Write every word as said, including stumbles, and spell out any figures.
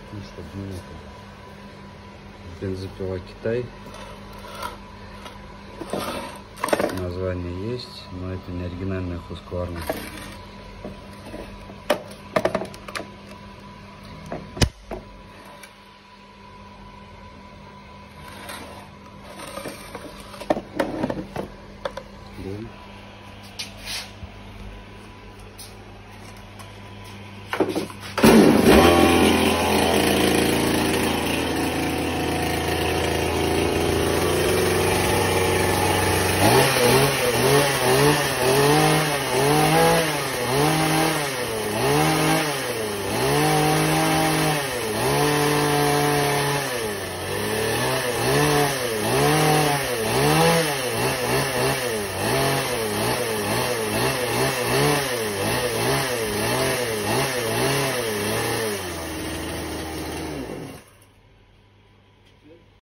Ну, чтобы не это. Бензопила Китай. Название есть, но это не оригинальная Husqvarna.